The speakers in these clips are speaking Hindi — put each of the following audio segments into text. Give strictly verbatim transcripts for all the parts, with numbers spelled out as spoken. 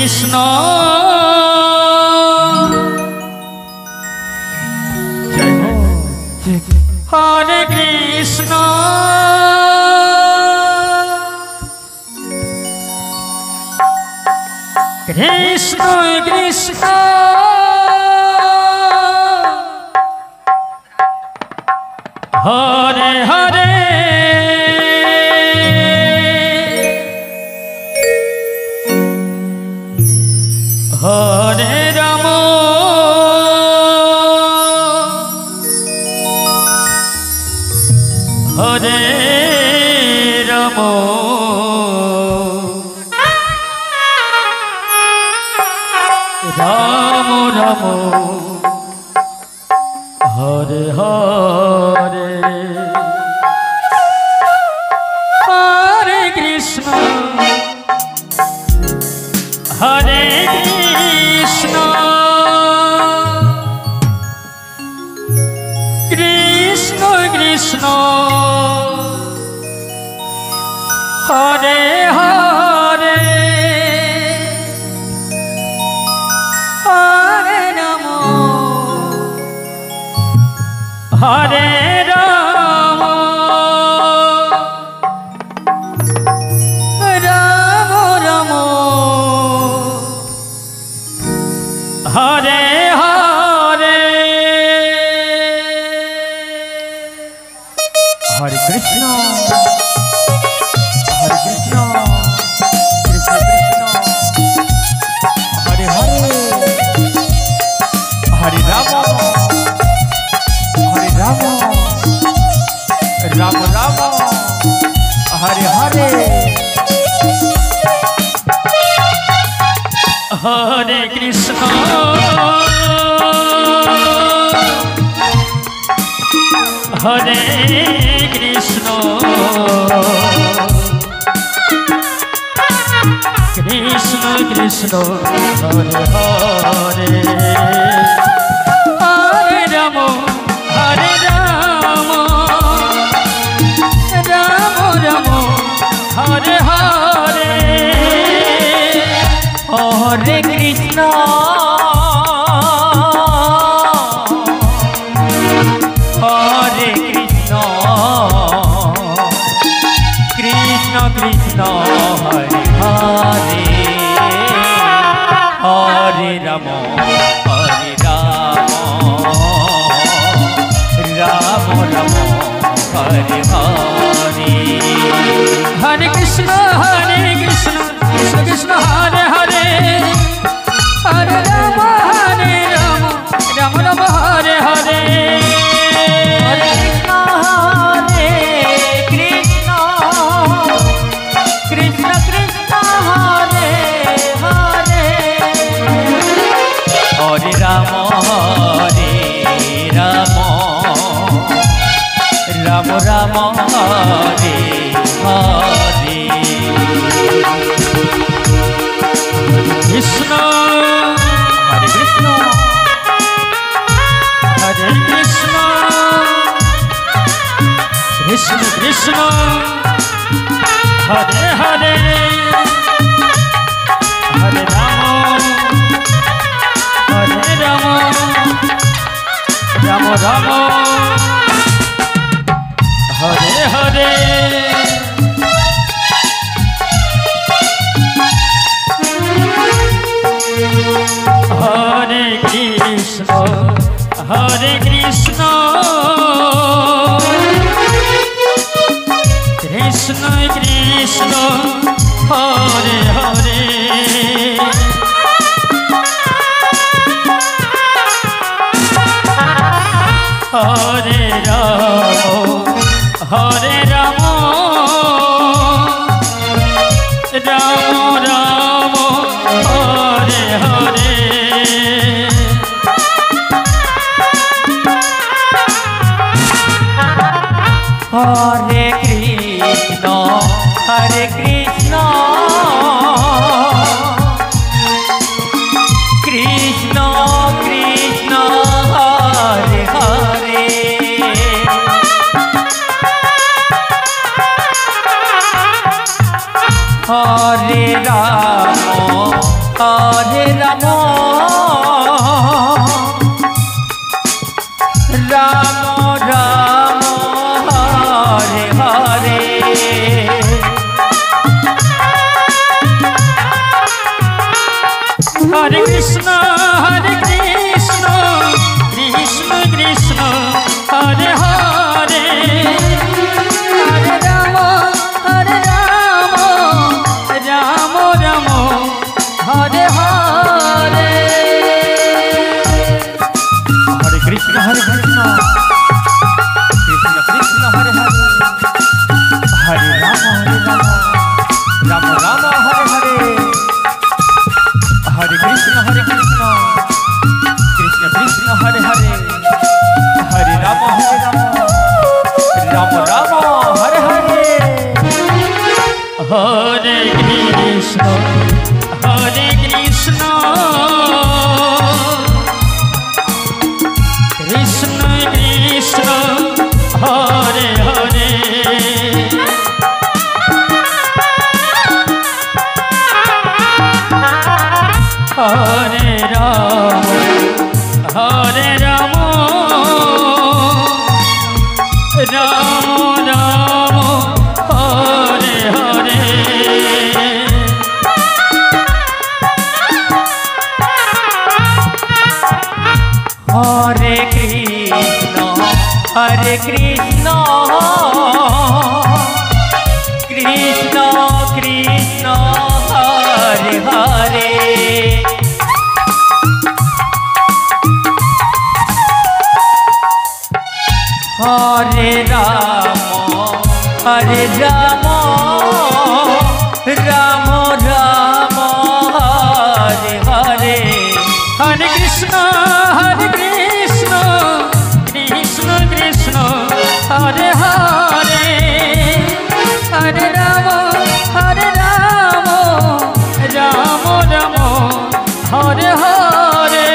কৃষ্ণ হরে কৃষ্ণ কৃষ্ণ কৃষ্ণ হরে হরে হরে রাম হরে রাম রাম রাম হরে হরে হরে কৃষ্ণ হরে কৃষ্ণ কৃষ্ণ কৃষ্ণ হরে হরে হরে রাম হরে রাম রাম রাম হরে হরে হরে কৃষ্ণ হরে কৃষ্ণ কৃষ্ণ কৃষ্ণ হরে হরে হরে রাম হরে রাম রাম রাম হরে হরে হরে কৃষ্ণ হরে কৃষ্ণ কৃষ্ণ কৃষ্ণ হরে হরে হরে রাম হরে রাম রাম রাম হরে হরে হরে কৃষ্ণ হরে কৃষ্ণ কৃষ্ণ কৃষ্ণ হরে হরে হরে রাম হরে রাম রাম রাম হরে হরে হরে কৃষ্ণ হরে কৃষ্ণ কৃষ্ণ কৃষ্ণ হরে হরে হরে রাম হরে রাম রাম রাম হরে হরে হরে কৃষ্ণ হরে কৃষ্ণ কৃষ্ণ কৃষ্ণ হরে হরে হরে রাম হরে রাম রাম রাম হরে হরে কৃষ্ণ হরে কৃষ্ণ হরে কৃষ্ণ কৃষ্ণ কৃষ্ণ হরে হরে হরে রাম হরে রাম রাম রাম হরে হরে হরে কৃষ্ণ হরে কৃষ্ণ কৃষ্ণ কৃষ্ণ হরে হরে হরে রাম হরে রাম রাম রাম হরে হরে হরে কৃষ্ণ হরে কৃষ্ণ हरे हरे हरे कृष्ण हरे कृष्ण कृष्ण कृष्ण हरे हरे हरे राम हरे राम राम राम हरे हरे हरे कृष्ण हरे कृष्ण कृष्ण कृष्ण हरे हरे हरे राम हरे राम राम राम हरे हरे हरे कृष्ण हरे कृष्ण कृष्ण कृष्ण हरे हरे हरे राम हरे राम राम राम हरे हरे हरे कृष्ण हरे कृष्ण कृष्ण कृष्ण हरे हरे हरे राम हरे राम राम राम हरे हरे हरे कृष्ण हरे कृष्ण कृष्ण कृष्ण हरे हरे हरे राम हरे राम राम राम हरे हरे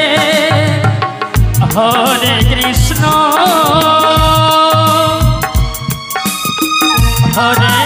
हरे कृष्ण हरे